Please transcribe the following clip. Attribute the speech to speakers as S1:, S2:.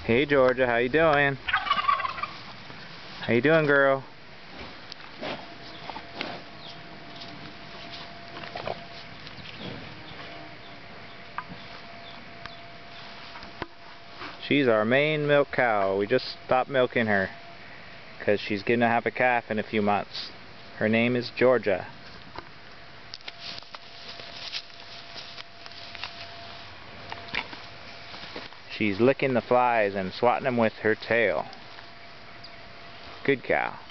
S1: Hey Georgia, how you doing? How you doing, girl? She's our main milk cow. We just stopped milking her because she's going to have a calf in a few months. Her name is Georgia. She's licking the flies and swatting them with her tail. Good cow.